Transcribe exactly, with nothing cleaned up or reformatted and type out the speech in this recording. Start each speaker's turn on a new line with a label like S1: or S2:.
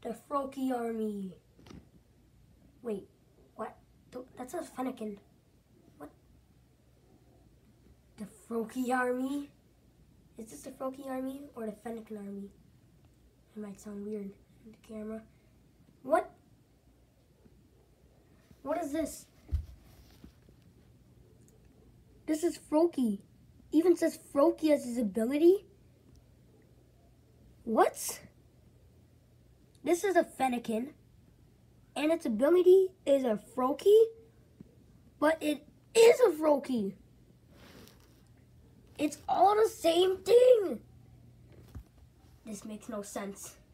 S1: The Froakie army. Wait, what? That says fennekin. What? The Froakie army? Is this the Froakie army or the fennekin army? It might sound weird in the camera. What? What is this? This is Froakie. Even says Froakie as his ability. What? This is a fennekin, and its ability is a Froakie, but it is a Froakie. It's all the same thing. This makes no sense.